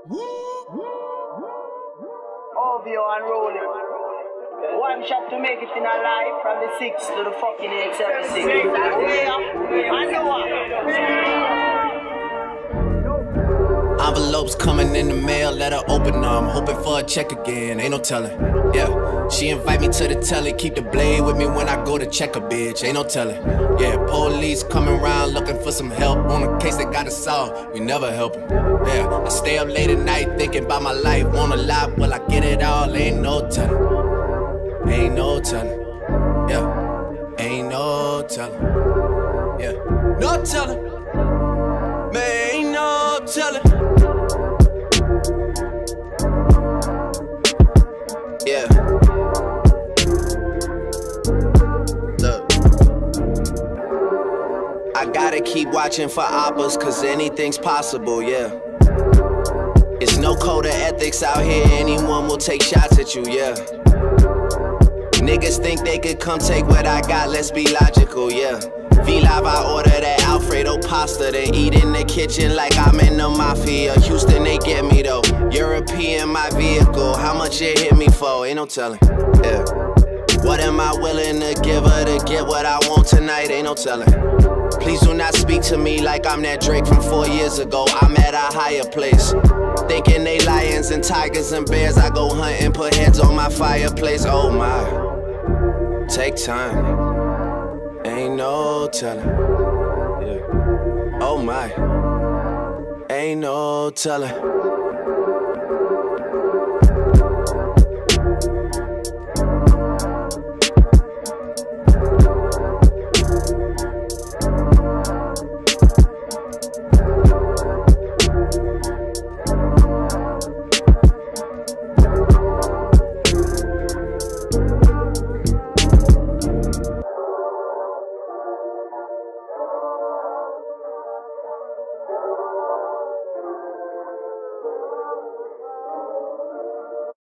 OVO and rolling. One shot to make it in a life from the 6 to the fucking 876. I know what. Envelopes coming in the mail, let her open them. I'm hoping for a check again, ain't no telling. Yeah, she invite me to the telly, keep the blade with me when I go to check a bitch, ain't no telling. Yeah, police coming around looking for some help on a case that gotta solve, we never help them. Yeah, I stay up late at night thinking about my life, wanna lie, will I get it all? Ain't no telling, ain't no telling. Yeah, ain't no telling. Yeah, no telling. Man, ain't no telling. Yeah. Look, I gotta keep watching for oppas, cause anything's possible, yeah. It's no code of ethics out here, anyone will take shots at you, yeah. Niggas think they could come take what I got, let's be logical, yeah. V-Live, I order that Alfredo pasta, then eat in the kitchen like I'm in the mafia. Houston, they get me though. European, my vehicle. How much it hit me for? Ain't no telling. Yeah. What am I willing to give her to get what I want tonight? Ain't no telling. Please do not speak to me like I'm that Drake from 4 years ago. I'm at a higher place. Thinking they lions and tigers and bears. I go hunting, put heads on my fireplace. Oh my. Take time. Ain't no telling, yeah. Oh my, ain't no telling.